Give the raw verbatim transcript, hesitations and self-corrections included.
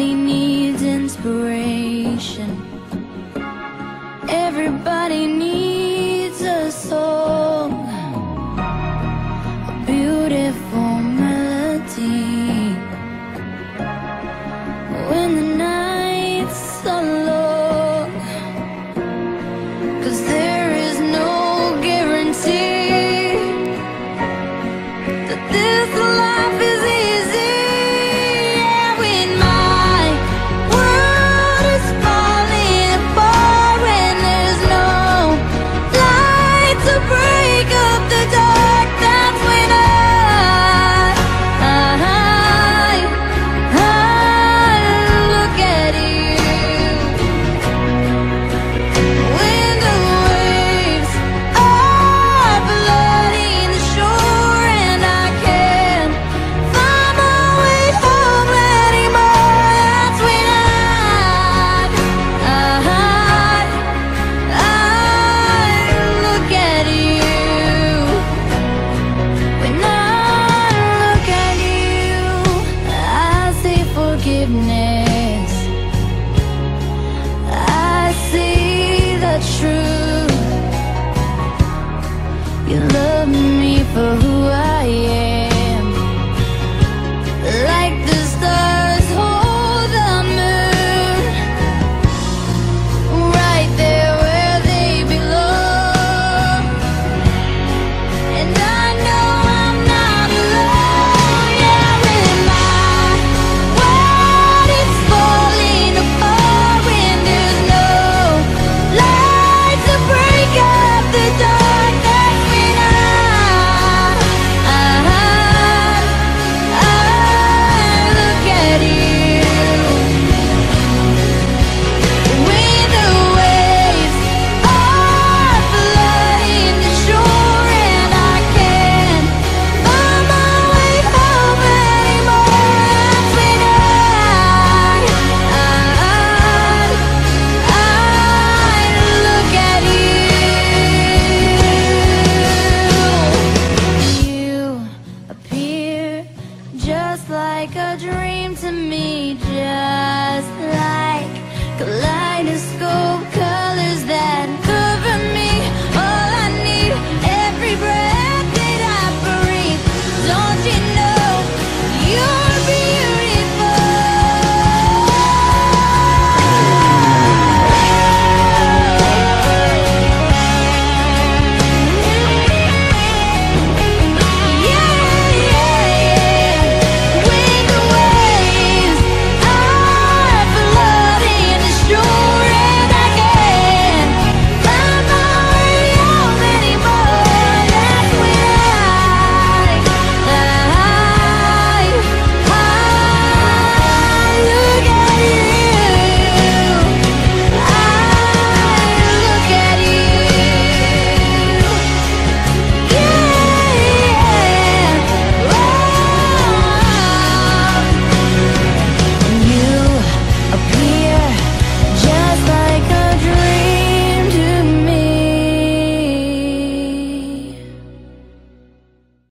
Everybody needs inspiration. Everybody needs a song, a beautiful melody. When the nights are long, 'cause there is no guarantee that this life is easy. Yeah, when my world is falling apart, when there's no light to break up the dark, that's when I, I, I look at you. When the waves are flooding the shore and I can't find my way home anymore, that's when I, I, I look at you. When I look at you, I see forgiveness. I see the truth. You love me for who